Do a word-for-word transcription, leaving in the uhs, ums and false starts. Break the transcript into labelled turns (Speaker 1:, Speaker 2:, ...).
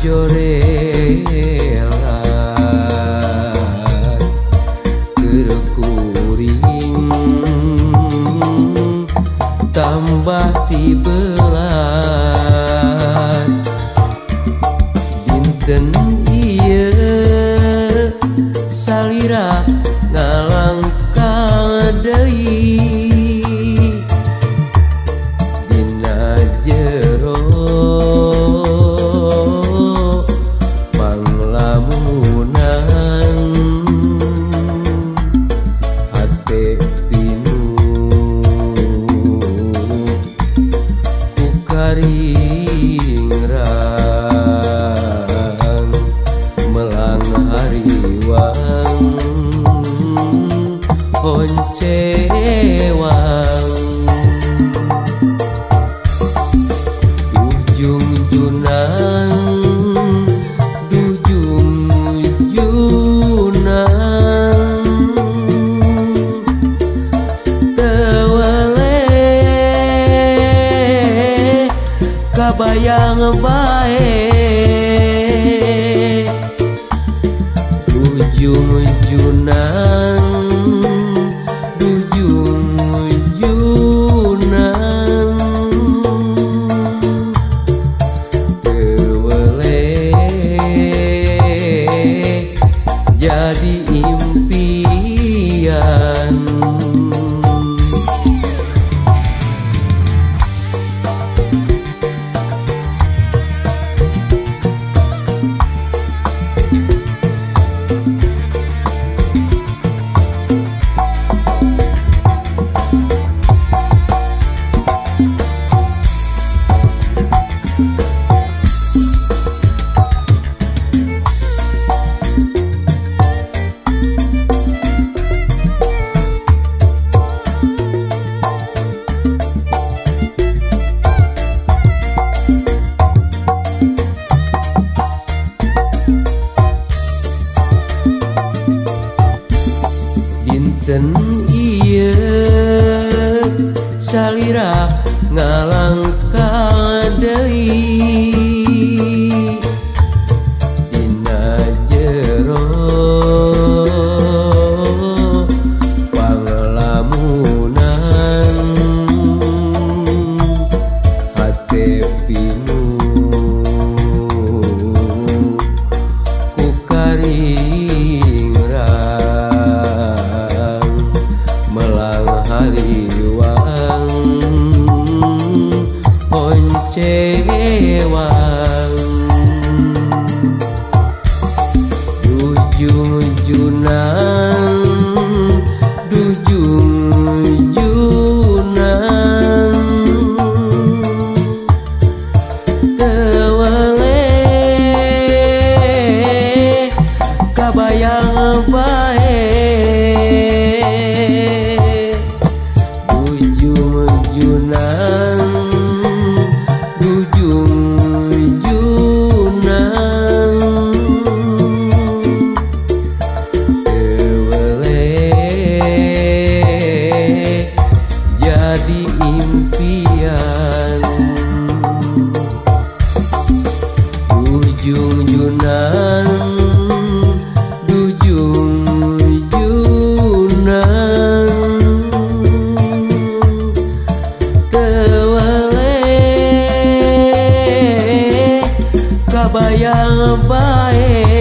Speaker 1: jorelan terkuring tambah tibelan dinten ieu salira ngalangkah deui dina jero panglamunan hate pinu ku karingrang melang hariwang poncewang dujung junang dujung junang tewele kabayang bae dujung junang dujung junang tewele jadi impian dinten ieu salira ngalangkah deui dina jero panglamunan hate pinu ku karingrang melang hariwang poncewang dujung junang dujung junang tewele kabayang bae dujung junang dujung junang tewele jadi impian dujung junang dujung junang tewele kabayang bae